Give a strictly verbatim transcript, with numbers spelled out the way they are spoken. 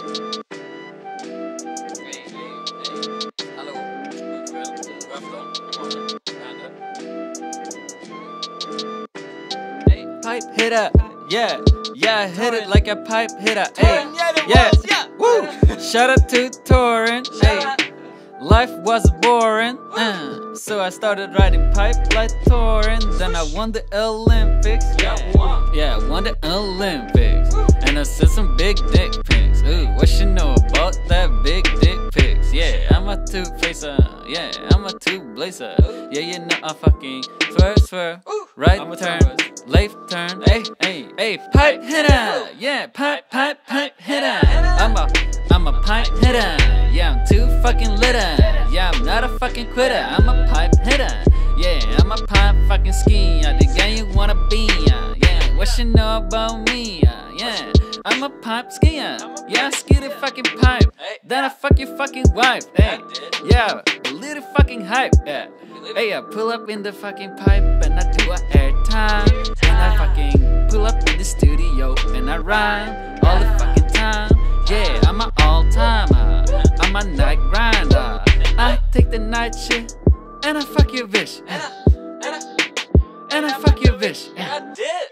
Hallå, god kväll, god afton, god morgon, vad händer? Pipe hitter, yeah, yeah, I hit it like a pipe hitter, hey, yeah, woo. Shout out to Torin, hey. Life was boring, uh, so I started riding pipe like Torin. Then I won the Olympics, yeah, yeah, I won the Olympics, and I sent some big dick pics. Ooh, what you know about that big dick pics? Yeah, I'm a two-facer, yeah, I'm a two-blazer. Yeah, you know I fucking first for right turn, left turn, hey, hey, hey, pipe hitter, yeah, pipe, pipe, pipe hitter. I'm a, I'm a pipe hitter. Yeah, I'm too fucking litter. Yeah, I'm not a fucking quitter. I'm a pipe hitter. Yeah, I'm a pipe fucking skier. The guy you wanna be. Uh, yeah, what you know about me? Uh, yeah, I'm a pipe skier. Yeah, I ski the fucking pipe. Then I fuck your fucking wife. Hey, yeah, a little fucking hype. Yeah. Hey, I pull up in the fucking pipe and I do a airtime. And I fucking pull up in the studio and I rhyme all the fucking time. Yeah, I'm an all-timer, I'm a night grinder. I take the night shit, and I fuck your bitch. And I, and I, and I fuck your bitch. I did.